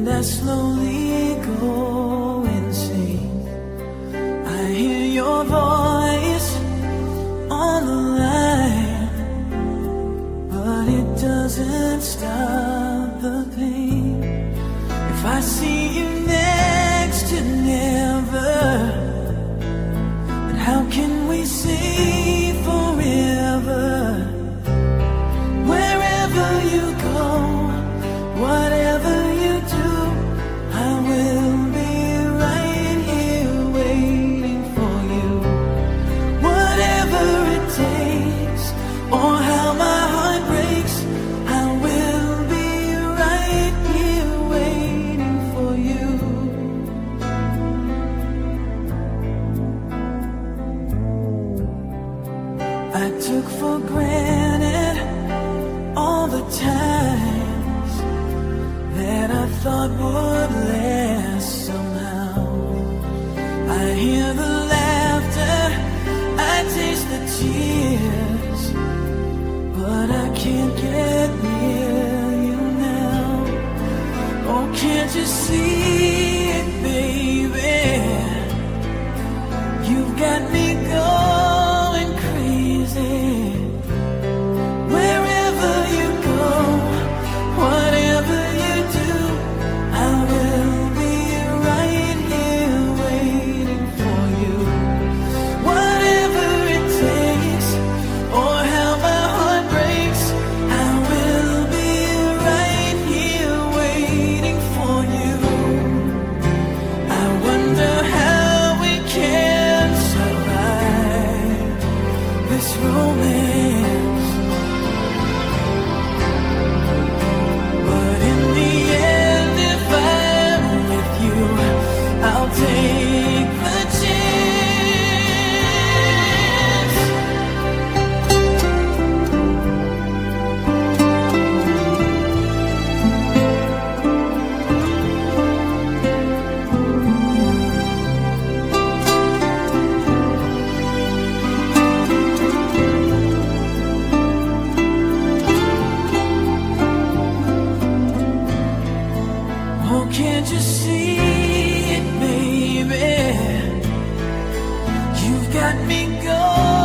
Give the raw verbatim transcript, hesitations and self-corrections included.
and I slowly go insane. I hear your voice on the line, but it doesn't stop the pain. If I see you next to never, then how can we say forever? Wherever you go, whatever you do, I will be right here waiting for you. Whatever it takes, or how my heart breaks, I will be right here waiting for you. I took for granted all the times that I thought would last somehow. I hear the laughter, I taste the tears, but I can't get near you now. Oh, can't you see it, baby? You've got me going crazy. Wherever you go, whatever you do, I will be right here waiting for you. Whatever it takes, or how my heart breaks, I will be right here waiting for you. I wonder how we can survive this romance, but in the end, if I'm with you, I'll take the chance. Oh, can't you see it, baby? You've got me going